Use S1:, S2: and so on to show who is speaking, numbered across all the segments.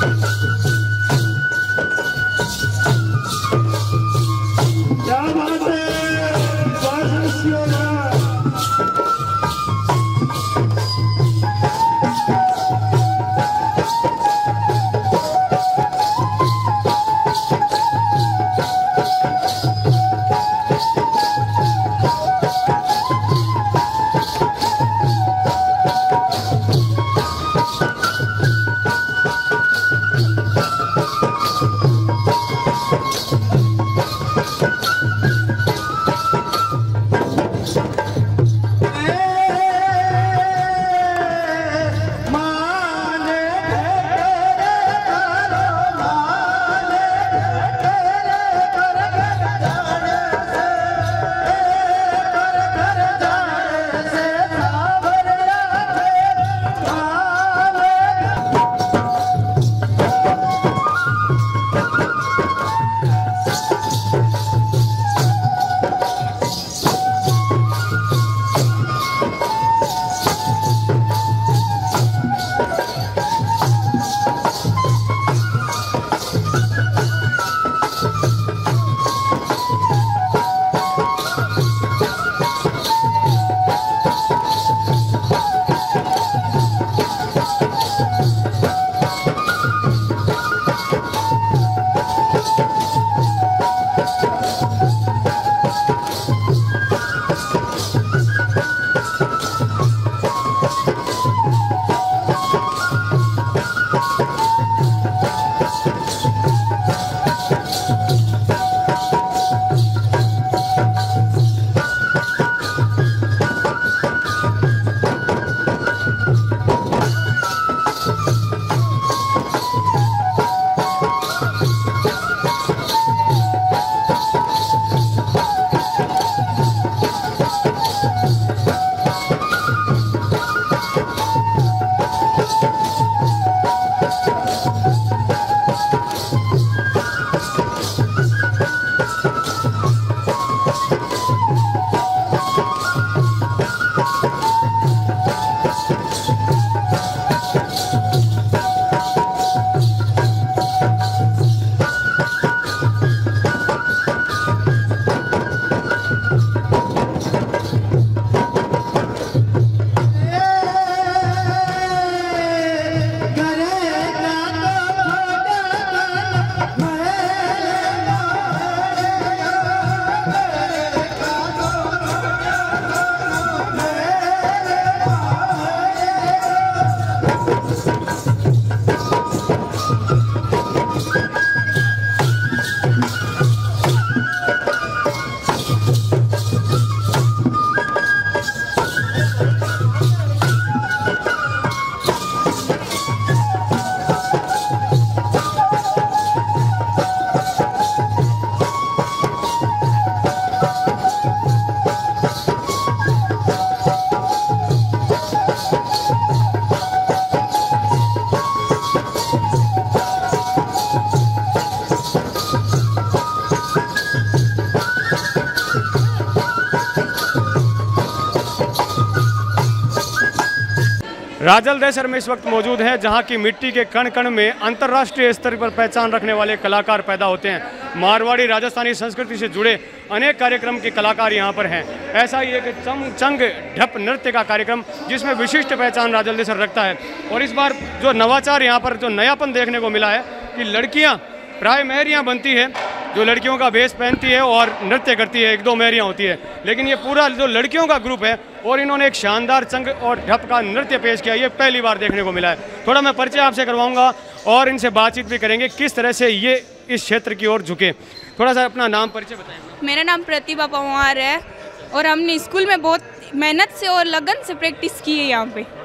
S1: राजल देसर में इस वक्त मौजूद हैं, जहां की मिट्टी के कण कण में अंतर्राष्ट्रीय स्तर पर पहचान रखने वाले कलाकार पैदा होते हैं। मारवाड़ी राजस्थानी संस्कृति से जुड़े अनेक कार्यक्रम के कलाकार यहां पर हैं। ऐसा ही एक चंग ढप नृत्य का कार्यक्रम जिसमें विशिष्ट पहचान राजल देसर रखता है। और इस बार जो नवाचार यहाँ पर जो नयापन देखने को मिला है कि लड़कियाँ प्राय मेहरियाँ बनती है, जो लड़कियों का भेष पहनती है और नृत्य करती है, एक दो मेहरियाँ होती है, लेकिन ये पूरा जो लड़कियों का ग्रुप है और इन्होंने एक शानदार चंग और ढप का नृत्य पेश किया, ये पहली बार देखने को मिला है। थोड़ा मैं परिचय आपसे करवाऊंगा और इनसे बातचीत भी करेंगे किस तरह से ये इस क्षेत्र की ओर झुके। थोड़ा सा अपना नाम परिचय बताएं।
S2: मेरा नाम प्रतिभा पवार है और हमने स्कूल में बहुत मेहनत से और लगन से प्रैक्टिस की है यहाँ पे।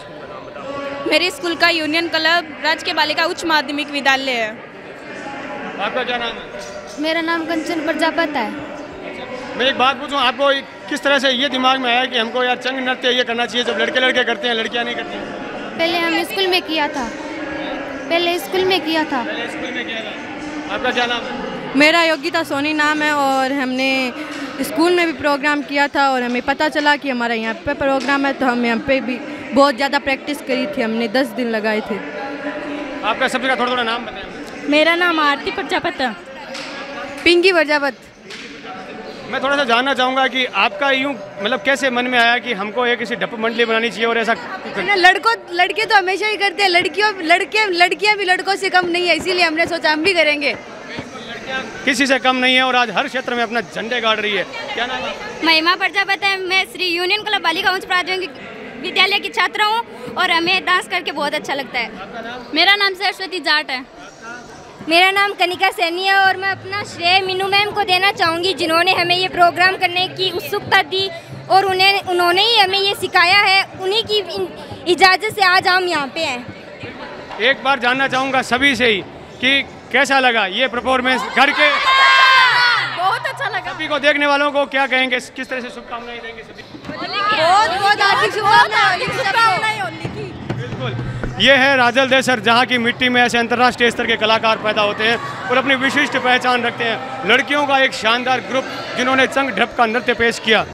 S2: मेरे स्कूल का यूनियन क्लब राजकीय बालिका उच्च माध्यमिक विद्यालय है।
S1: आपका क्या नाम है?
S3: मेरा नाम कंचन प्रजापत है।
S1: मैं एक बात पूछूं, आपको किस तरह से ये दिमाग में आया कि हमको यार चंग नृत्य ये करना चाहिए, जब लड़के लड़के करते हैं लड़कियां नहीं करती?
S3: पहले हम स्कूल में किया था। पहले स्कूल में किया था।
S1: आपका क्या नाम है?
S4: मेरा योगिता सोनी नाम है और हमने स्कूल में भी प्रोग्राम किया था और हमें पता चला कि हमारा यहाँ पे प्रोग्राम है, तो हम यहाँ पे भी बहुत ज़्यादा प्रैक्टिस करी थी। हमने 10 दिन लगाए थे।
S1: आपका सब्जेक्ट का थोड़ा थोड़ा नाम बताएं।
S2: मेरा नाम आरती प्रजापत।
S4: पिंकी प्रजापत।
S1: मैं थोड़ा सा जानना चाहूँगा कि आपका यूँ मतलब कैसे मन में आया कि हमको एक किसी डप मंडली बनानी चाहिए और ऐसा
S4: लड़के तो हमेशा ही करते हैं, लड़कियां भी लड़कों से कम नहीं है, इसीलिए हमने सोचा हम भी करेंगे।
S1: किसी से कम नहीं है और आज हर क्षेत्र में अपना झंडे गाड़ रही है। क्या नाम है?
S5: महिमा प्रजापति है। मैं श्री यूनियन क्लब बालिका उच्च प्राथमिक विद्यालय की छात्र हूँ और हमें डांस करके बहुत अच्छा लगता है।
S2: मेरा नाम सरस्वती जाट है।
S5: मेरा नाम कनिका सैनी है और मैं अपना श्रेय मीनू मैम को देना चाहूँगी, जिन्होंने हमें ये प्रोग्राम करने की उत्सुकता दी और उन्होंने ही हमें ये सिखाया है। उन्हीं की इजाज़त से आज हम यहाँ पे हैं।
S1: एक बार जानना चाहूँगा सभी से ही कि कैसा लगा ये परफॉर्मेंस घर के?
S2: बहुत अच्छा लगा।
S1: सभी को देखने वालों को क्या कहेंगे, किस तरह से शुभकामनाएं देंगे सभी?
S4: बहुत हार्दिक शुभकामनाएं।
S1: बिल्कुल, ये है राजल देसर, जहाँ की मिट्टी में ऐसे अंतर्राष्ट्रीय स्तर के कलाकार पैदा होते हैं और अपनी विशिष्ट पहचान रखते हैं। लड़कियों का एक शानदार ग्रुप जिन्होंने चंग ढप का नृत्य पेश किया।